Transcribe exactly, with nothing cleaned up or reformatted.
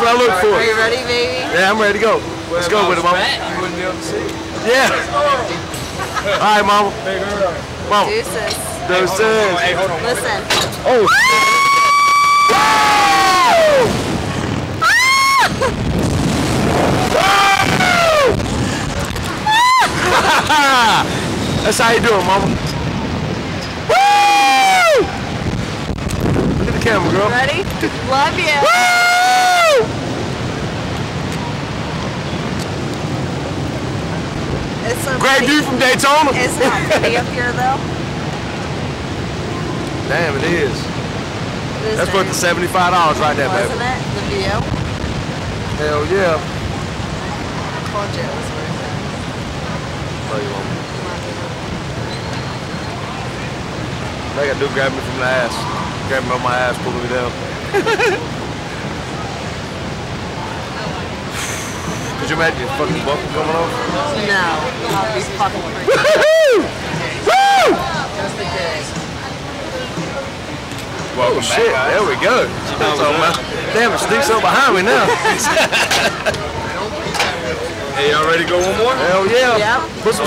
what I look for. Are you ready, baby? Yeah, I'm ready to go. Let's go with it, mama. You wouldn't be able to see. Yeah. All right, mama. Mama. Deuces. Deuces. Hey, hold on. Listen. Oh. That's how you do it, mama. Woo! Look at the camera, girl. Ready? Love you. Woo! It's so Great pretty. view from Daytona. It's not pretty up here, though. Damn, it is. Listen. That's worth the seventy-five dollars right there, baby. Wasn't it? The view. Hell yeah. I told you it was worth it. Oh, you want me? All I gotta do grab me from the ass. Grab me on my ass, pull me down. Could you imagine your fucking buckle coming off? No. I'll be fucking crazy. Woohoo! Woo! Just in case. Oh shit, there we go. Damn, it sneaks up behind me now. Hey, y'all ready to go one more? Hell yeah. Yep. Put some